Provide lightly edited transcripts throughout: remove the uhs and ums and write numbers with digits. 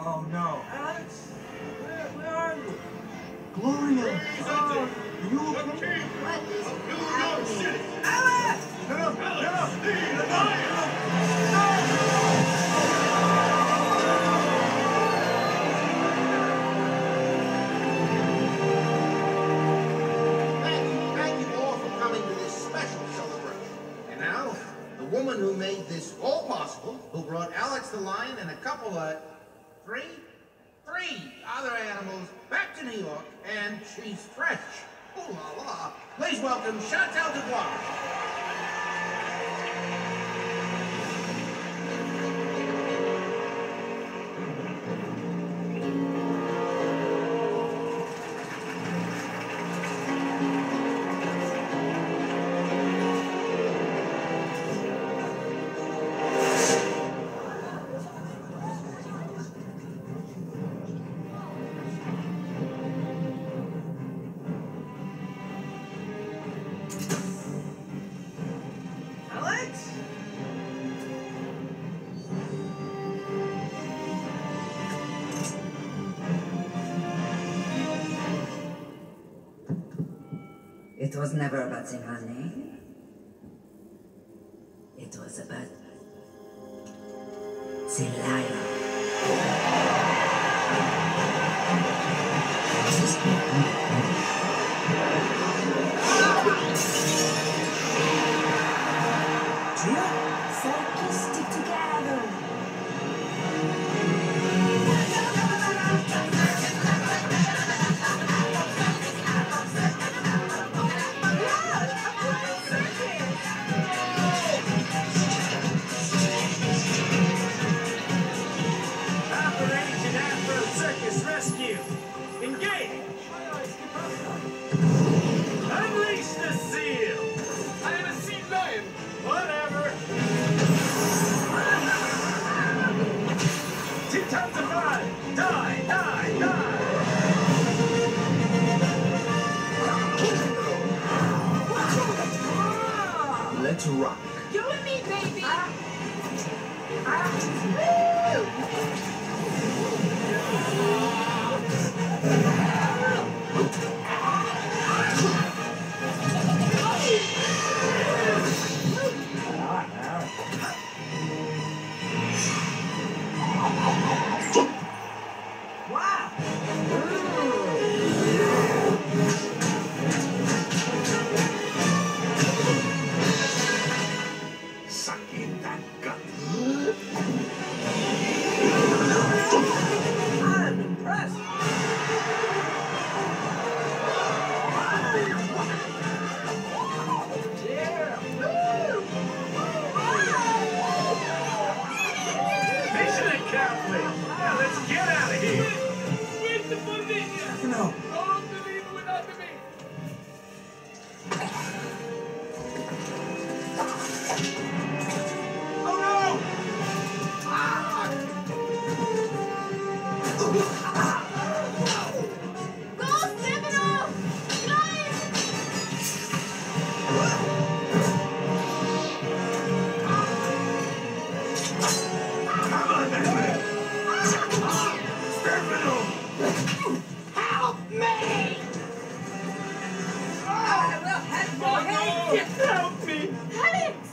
Oh no. Alex? Where are you? Gloria! Oh, Are you okay? What is New York happening? City! Alex! Get up! Get up! The Lion! Thank you all for coming to this special celebration. And now, the woman who made this all possible, who brought Alex the lion and a couple of three other animals back to New York, and she's fresh. Ooh la la. Please welcome Chantal Dubois. Alex? It was never about the money. It was about the lion. Gia? Circus stick together. Operation Afro Circus Rescue. Engage! Unleash the seal! I am a sea lion! Whatever! Intensify! Die! Die! Die! Let's rock. You and me, baby. Suck in that gut. I'm impressed! Yeah! Mission accomplished! Now let's get out of here! Where's the bonita? No. Don't believe it without me! Oh no! Go, Seminole! Guys! Come on, Batman! Terminal! Help me! I will have your head! Help me! Alex!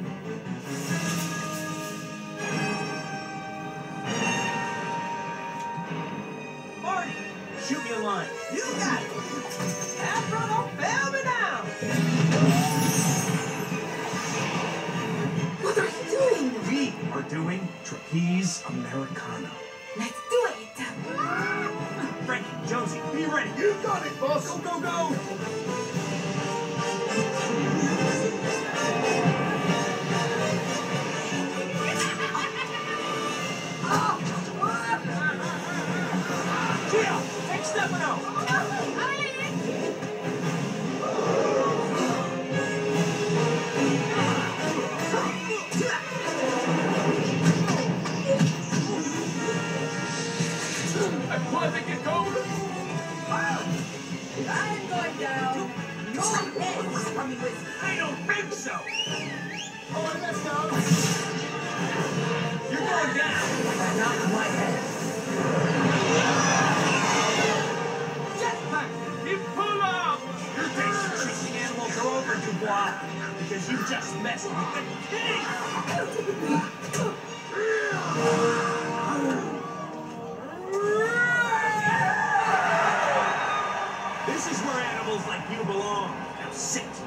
Marty, shoot me a line. You got it. Afro, don't fail me now. What are you doing? We are doing Trapeze Americana. Let's do it. Frankie, Jonesy, be ready. You got it, boss! Go, go, go. Gia, take Stefano. I'm planting it cold. I'm going down. Your head is coming with me. I don't think so. Oh, let's go. You're going down. Not my head. the king! This is where animals like you belong. Now sit.